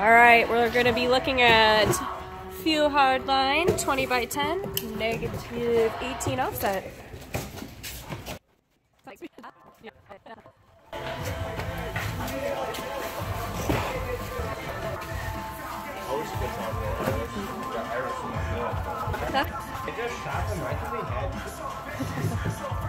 Alright, we're going to be looking at Few Hardline 20x10, negative 18 offset. It just shot them right through the head.